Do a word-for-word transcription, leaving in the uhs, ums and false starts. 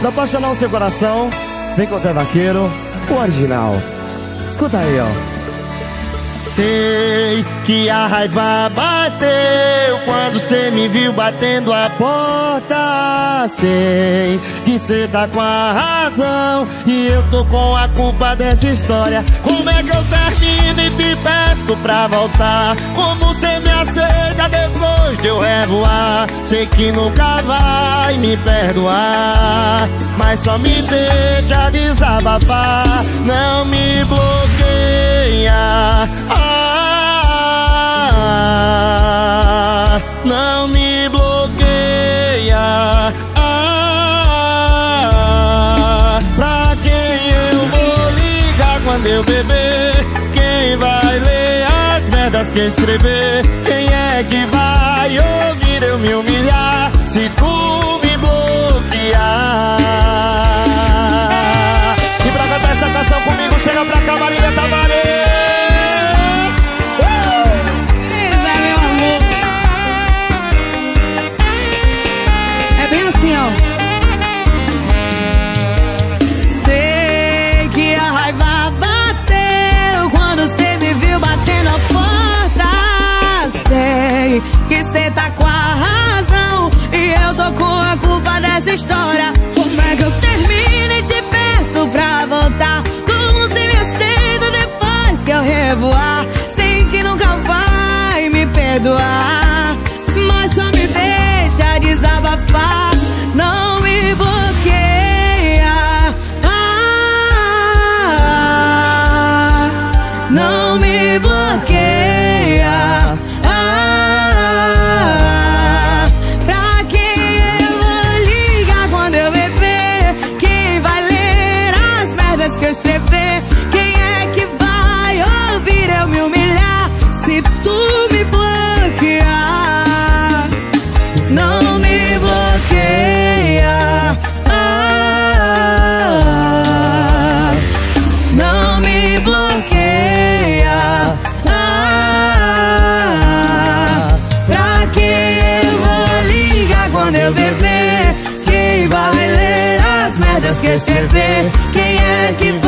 Se apaixonar o seu coração, vem com o Zé Vaqueiro, o original. Escuta aí, ó. Sei que a raiva bateu quando cê me viu batendo a porta. Sei que cê tá com a razão e eu tô com a culpa dessa história. Como é que eu termino e te peço pra voltar? Como cê me aceita depois de eu revoar? Sei que nunca vai me perdoar, mas só me deixa desabafar. Não me bloqueia, ah, não me bloqueia, ah, pra quem eu vou ligar quando eu beber? Quem vai ler as merdas que escrever? Quem é que vai ouvir eu me humilhar se tu me bloquear? E pra cantar essa canção comigo, chega pra cá, Marília Tavares. Sei que a raiva bateu quando cê me viu batendo a porta. Sei que cê tá com a razão e eu tô com a culpa dessa história. Como é que eu termino e te peço pra voltar? Como se me aceita depois que eu revoar? Sei que nunca vai me perdoar, mas só me deixa desabafar. Não me bloqueia, ah, não me bloqueia, ah, pra quem eu vou ligar quando eu beber? Quem vai ler as merdas que eu escrever? Quem é que vai ouvir eu me humilhar se tu me bloquear? Não me bloqueia, ah, não me bloqueia, ah, pra quem eu vou ligar quando eu beber? Quem vai ler as merdas que escrever? Quem é que vai